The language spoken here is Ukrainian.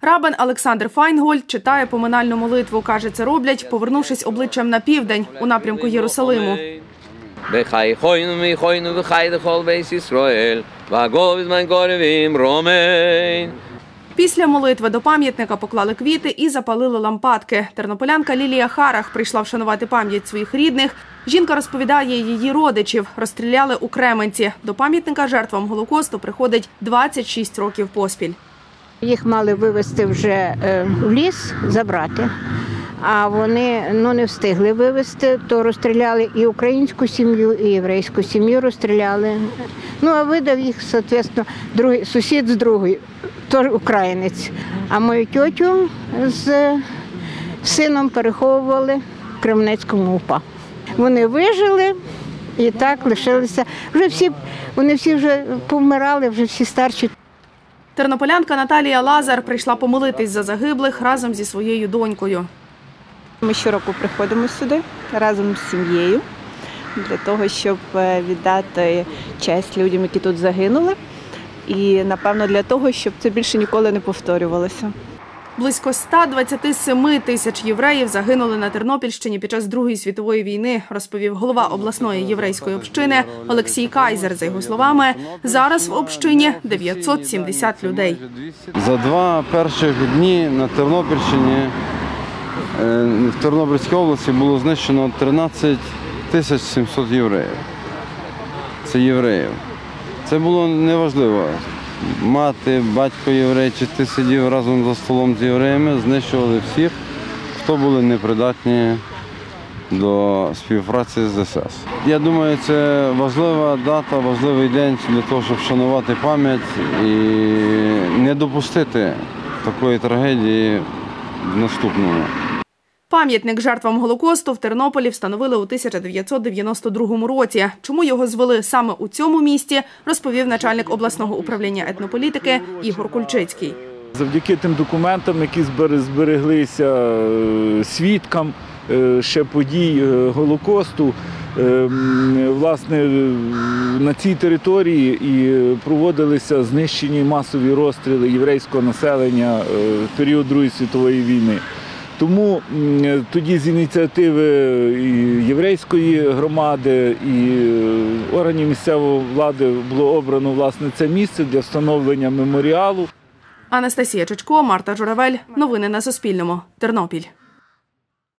Рабин Олександр Файнгольд читає поминальну молитву. Каже, це роблять, повернувшись обличчям на південь, у напрямку Єрусалиму. Після молитви до пам'ятника поклали квіти і запалили лампадки. Тернополянка Лілія Харах прийшла вшанувати пам'ять своїх рідних. Жінка розповідає, її родичів розстріляли у Кременці. До пам'ятника жертвам Голокосту приходить 26 років поспіль. Їх мали вивезти вже в ліс, забрати, а вони не встигли вивезти, то розстріляли і українську сім'ю, і єврейську сім'ю розстріляли. А видав їх, відповідно, сусід з другої, теж українець. А мою тьотю з сином переховували в Кременецькому УПА. Вони вижили і так лишилися. Вони всі вже помирали, вже всі старші. Тернополянка Наталія Лазар прийшла помолитись за загиблих разом зі своєю донькою. Ми щороку приходимо сюди разом з сім'єю для того, щоб віддати честь людям, які тут загинули. І, напевно, для того, щоб це більше ніколи не повторювалося. Близько 127 тисяч євреїв загинули на Тернопільщині під час Другої світової війни, розповів голова обласної єврейської общини Олексій Кайзер. За його словами, зараз в общині 970 людей. За 2 перших дні на Тернопільщині, в Тернопільській області було знищено 13 700 євреїв. Це євреїв. Це було неважливо. Мати, батько єврей, чи ти сидів разом за столом з євреями, знищували всіх, хто були непридатні до співпраці з СС. Я думаю, це важлива дата, важливий день для того, щоб вшанувати пам'ять і не допустити такої трагедії в наступному. Пам'ятник жертвам Голокосту в Тернополі встановили у 1992 році. Чому його звели саме у цьому місті, розповів начальник обласного управління етнополітики Ігор Кульчицький. Завдяки тим документам, які збереглися свідкам ще подій Голокосту, власне, на цій території і проводилися знищені масові розстріли єврейського населення в період Другої світової війни. Тому тоді з ініціативи і єврейської громади, і органів місцевої влади було обрано, власне, це місце для встановлення меморіалу. Анастасія Чичко, Марта Журавель. Новини на Суспільному. Тернопіль.